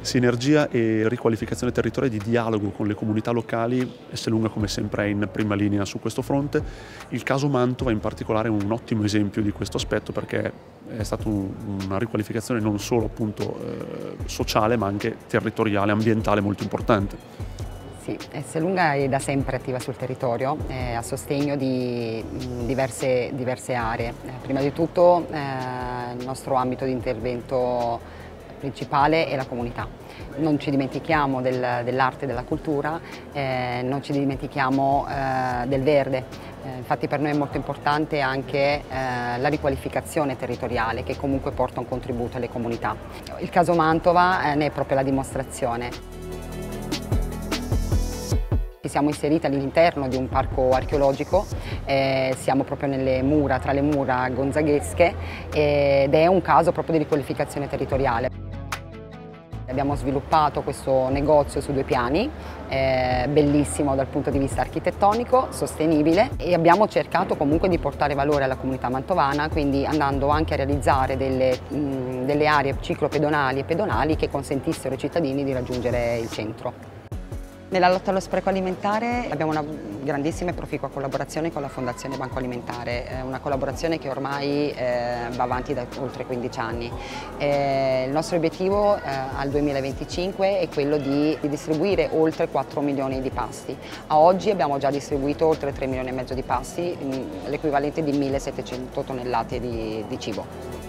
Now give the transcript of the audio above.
Sinergia e riqualificazione territoriale di dialogo con le comunità locali. Esselunga come sempre è in prima linea su questo fronte. Il caso Mantova in particolare è un ottimo esempio di questo aspetto, perché è stata una riqualificazione non solo appunto sociale ma anche territoriale, ambientale molto importante. Sì, Esselunga è da sempre attiva sul territorio a sostegno di diverse aree. Prima di tutto il nostro ambito di intervento principale è la comunità. Non ci dimentichiamo dell'arte e della cultura, non ci dimentichiamo del verde. Infatti per noi è molto importante anche la riqualificazione territoriale, che comunque porta un contributo alle comunità. Il caso Mantova ne è proprio la dimostrazione. Ci siamo inseriti all'interno di un parco archeologico, siamo proprio tra le mura gonzaghesche ed è un caso proprio di riqualificazione territoriale. Abbiamo sviluppato questo negozio su 2 piani, bellissimo dal punto di vista architettonico, sostenibile, e abbiamo cercato comunque di portare valore alla comunità mantovana, quindi andando anche a realizzare delle aree ciclopedonali e pedonali che consentissero ai cittadini di raggiungere il centro. Nella lotta allo spreco alimentare abbiamo una grandissima e proficua collaborazione con la Fondazione Banco Alimentare, una collaborazione che ormai va avanti da oltre 15 anni. Il nostro obiettivo al 2025 è quello di distribuire oltre 4 milioni di pasti. A oggi abbiamo già distribuito oltre 3 milioni e mezzo di pasti, l'equivalente di 1700 tonnellate di cibo.